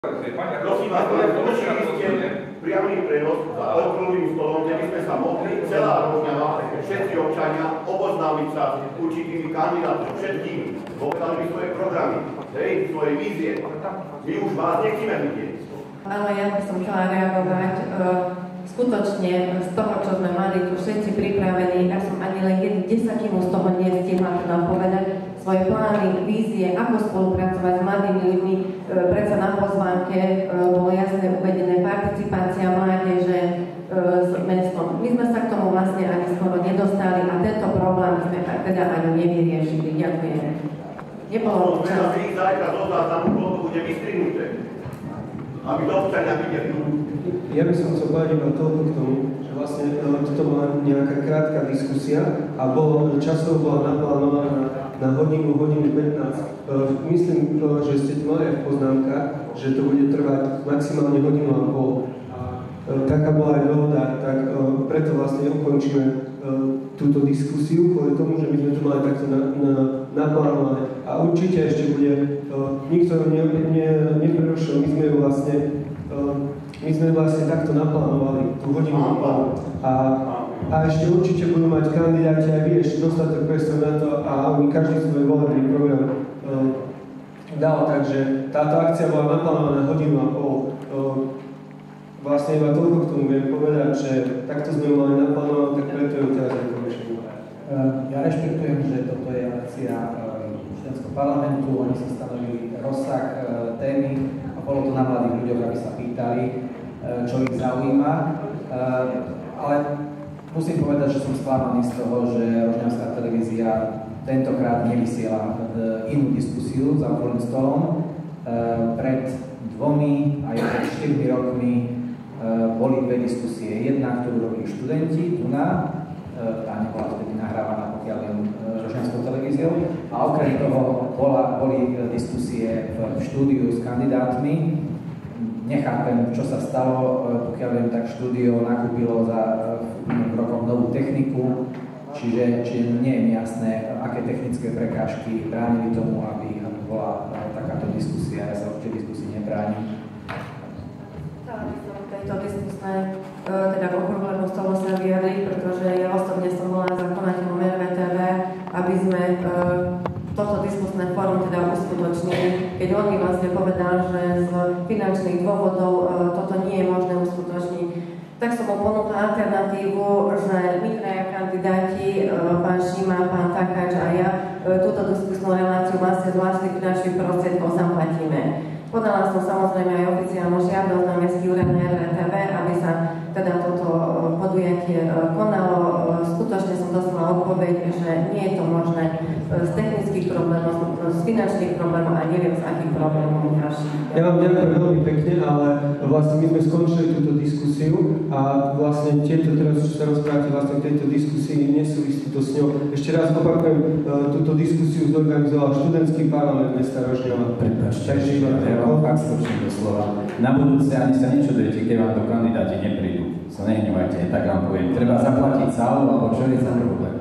Prosím vás, priamy prenos za okrúhlym stolom, kde by sme sa mohli celá Rožňava, všetci občania oboznámiť sa s určitými kandidátmi, všetkými, povedali by svoje programy, svoje vízie. My už vás nechceme vidieť. Ale ja by som chcela reagovať skutočne z toho, čo sme mali tu všetci pripravení. Ja som ani len 10 z toho nestihla teda povedať svoje plány, vízie, ako spolupracovať s mladými ľuďmi. Predsa na pozvánke bolo jasne uvedené participácia mládeže s mestom. My sme sa k tomu vlastne ani skoro nedostali a tento problém sme teda ani nevyriešili. Ďakujem. Nebolo čas. Zajtra dodá tam to bude vystrihnuté, aby to občania videli. Ja by som chcel povedať iba toľko k tomu, že vlastne toto bola nejaká krátka diskusia a časovo bola naplánovaná na hodinu 15. Myslím, že ste to mali aj v poznámkach, že to bude trvať maximálne hodinu a pol. Taká bola aj dohoda, tak preto vlastne ukončíme túto diskusiu, kvôli tomu, že my sme to mali takto naplánované. A určite ešte bude, nikto neprerušil, my sme vlastne takto naplánovali tú hodinu a pol. A ešte určite budú mať kandidáti aj vy ešte dostatok priestor na to a oni každý svoj volebný program dal, takže táto akcia bola naplánovaná hodinu a pol. Vlastne iba toľko k tomu viem povedať, že takto sme ju mali naplánované, tak preto ju teraz nekončím. Ja rešpektujem, že toto je akcia študentského parlamentu, oni si stanovili rozsah témy a bolo to na mladých ľuďoch, aby sa pýtali, čo ich zaujíma. Ale musím povedať, že som sklamaný z toho, že Rožňavská televízia tentokrát nevysiela inú diskusiu za okrúhlym stolom. Pred 2 a 4 rokmi boli 2 diskusie. Jedna, ktorú robili študenti, tá nebola vtedy nahrávaná, pokiaľ len Rožňavskou televíziou. A okrem toho boli diskusie v štúdiu s kandidátmi. Nechápem, čo sa stalo, pokiaľ viem, tak štúdio nakúpilo za rokom novú techniku, čiže nie je mi jasné, aké technické prekážky bránili tomu, aby bola takáto diskusia. Ja sa určite diskusii nebránim. Tejto diskusnej, teda k okrúhlemu stolu sa vyjadriť, pretože ja osobne som bola zakonateľom RVTV, aby sme toto diskusné fórum teda uskutočnili, keď on mi vlastne povedal, že z finančných dôvodov toto nie je možné uskutočniť. Tak som mu ponúkla alternatívu, že my traja kandidáti, pán Šima, pán Takáč a ja, túto diskusnú reláciu vlastne z vlastných finančných prostriedkov zaplatíme. Podala som samozrejme aj oficiálnu žiadosť na Mestský úrad na RVTV, aby sa teda toto podujatie konalo. Skutočne som dostala odpoveď, že nie je to možné z technických problémov, z finančných problémov a neviem z akých problémov ďalších. Ja vám ďakujem veľmi pekne, ale vlastne my sme skončili túto diskusiu a vlastne tieto teraz, čo sa rozprávate vlastne v tejto diskusii, nesúvisí to s ňou. Ešte raz opakujem, túto diskusiu zorganizoval študentský parlament mesta Rožňava. Prepáčte, ja vám fakt stručne doslova. Na budúce ani sa nečudujete, keď vám to kandidáti neprídu. Sa nehnevajte, tak vám poviem. Treba zaplatiť sálu, alebo čo je za problém?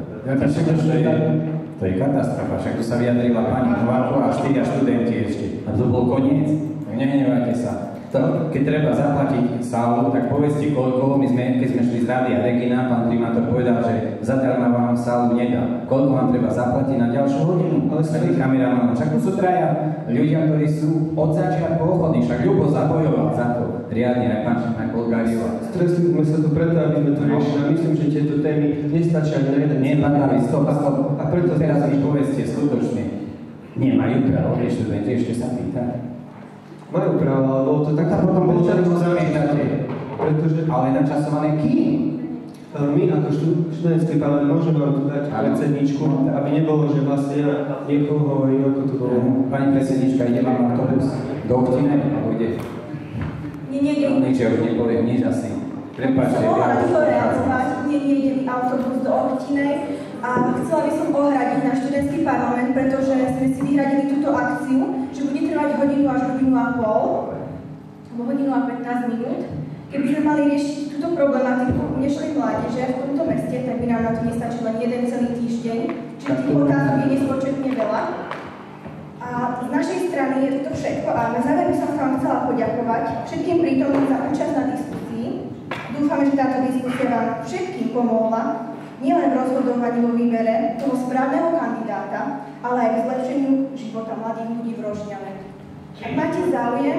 To je katastrofa, však tu sa vyjadrila pani Nováková a 4 študenti ešte. A to bol koniec. Nehnevajte sa. Keď treba zaplatiť sálu, tak povedzte koľko. Keď sme šli z Rádia Regina, pán primátor povedal, že zadarmo vám sálu nedá. Koľko vám treba zaplatiť na ďalšiu hodinu? Ale taký kameraman. Však tu sú traja ľudia, ktorí sú od začiatku ochotní. Však Ľubo zabojoval za to. Riadne aj pán Kolgáriova. Stresli sme sa tu preto, aby sme to riešili. Myslím, že tieto témy nestačia na jeden. Nie, pán David, stop. A preto teraz mi povedzte skutočne. Nemajú právo, študenti ešte sa pýtať. Majú právo, ale bolo to tak, potom bolo to zamietate. Ale načasované kým? My ako študentský parlament môžeme vám tu dať predsedničku, aby nebolo, že vlastne ja niekoho hovorím, ako to bolo. Pani predsednička, ide vám autobus do Optine, alebo ide? Nie. Nič, ja už nepoviem, nič asi. Prepáčte. Som mohla na to reagovať, nejde mi autobus do Optinej a chcela by som ohradiť na študentský parlament, pretože sme si vyhradili túto akciu, že bude trvať hodinu až hodinu a pol, alebo hodinu a 15 minút. Keby sme mali riešiť túto problematiku dnešnej mládeže v tomto meste, tak by nám na to nestačil len jeden celý týždeň, čiže tých otázok je nespočetne veľa. A A z našej strany je toto všetko a na záver by som sa vám chcela poďakovať všetkým prítomným za účasť na diskusii. Dúfame, že táto diskusia vám všetkým pomohla nielen v rozhodovaní vo výbere toho správneho kandidáta, ale aj v zlepšeniu života mladých ľudí v Rožňave. Ak máte záujem,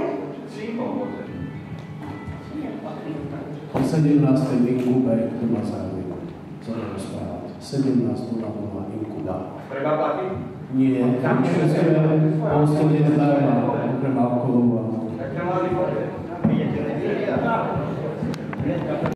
o 17. Inkube, kto má záujem sa rozprávať. 17.00 Inkuba. Treba platiť? Nie, všetko polstovne zdarma, okrem alkoholu. Tak